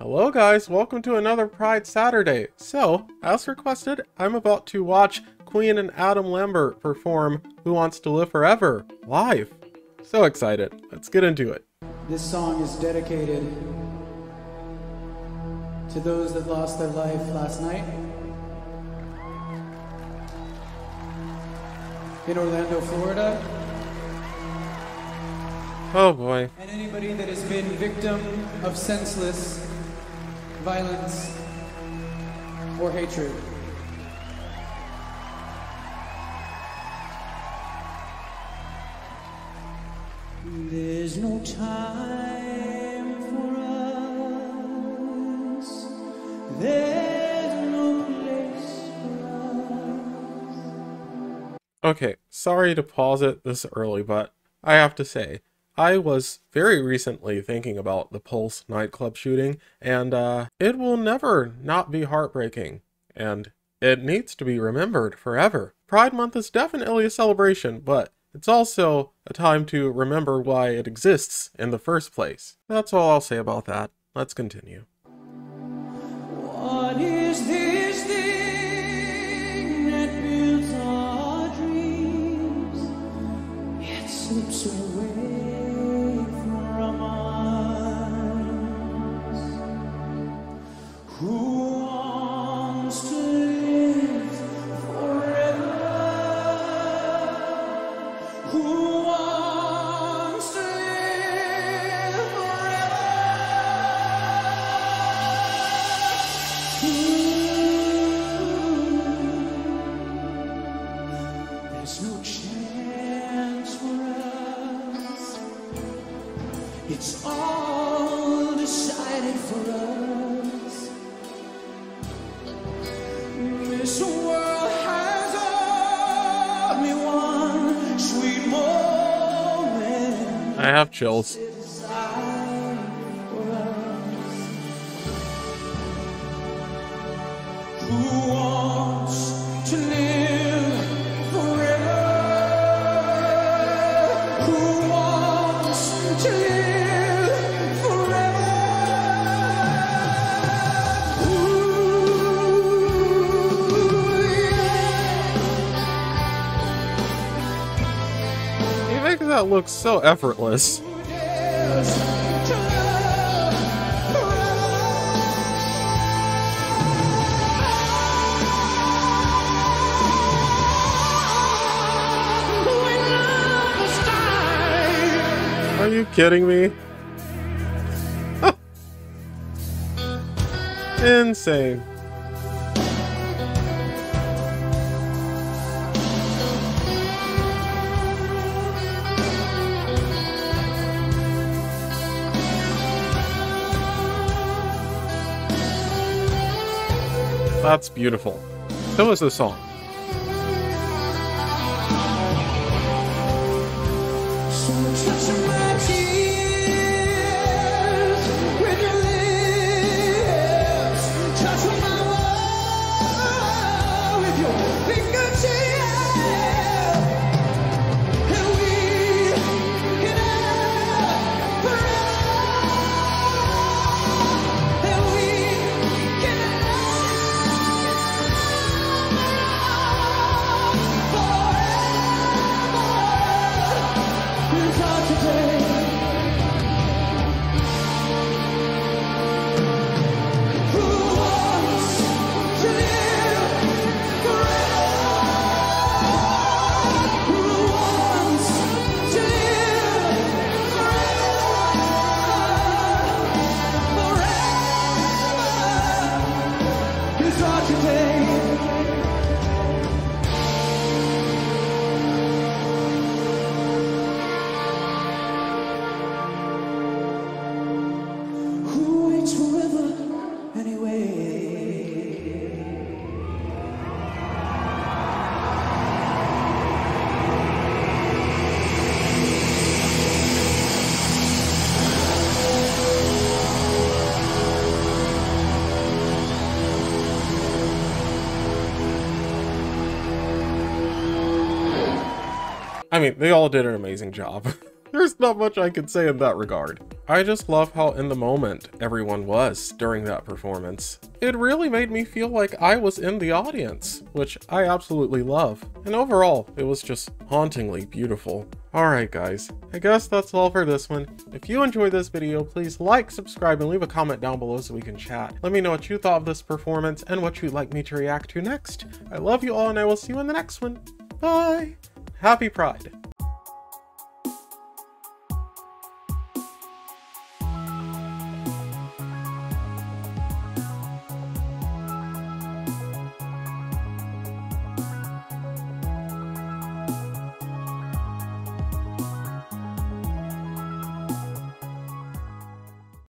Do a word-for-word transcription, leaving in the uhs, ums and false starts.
Hello guys, welcome to another Pride Saturday. So, as requested, I'm about to watch Queen and Adam Lambert perform Who Wants to Live Forever live. So excited. Let's get into it. This song is dedicated to those that lost their life last night in Orlando, Florida. Oh boy. And anybody that has been victim of senseless violence or hatred. There's no time for us. There's no place for us. Okay, sorry to pause it this early, but I have to say, I was very recently thinking about the Pulse nightclub shooting, and uh, it will never not be heartbreaking, and it needs to be remembered forever. Pride Month is definitely a celebration, but it's also a time to remember why it exists in the first place. That's all I'll say about that. Let's continue. What is this thing that builds our dreams? It slips away from us. Who wants to live forever? Who wants to live forever? There's no chance for us. It's all decided for us. This world has only one sweet moment. I have chills. Decide for us. Who wants to live forever? Who wants to live forever? Ooh, You make that look so effortless. who dares to love forever? When love is dying. Are you kidding me? Insane. That's beautiful. So is the song. So touch my tears with your lips. Touch my world with your fingertips. And we can have forever. And we can have forever. Without today. Who wants to live forever? Who wants to live forever? Forever. Without today. Who waits forever anyway? I mean, they all did an amazing job. There's not much I can say in that regard. I just love how in the moment everyone was during that performance. It really made me feel like I was in the audience, which I absolutely love. And overall, it was just hauntingly beautiful. Alright guys, I guess that's all for this one. If you enjoyed this video, please like, subscribe, and leave a comment down below so we can chat. Let me know what you thought of this performance and what you'd like me to react to next. I love you all and I will see you in the next one. Bye! Happy Pride!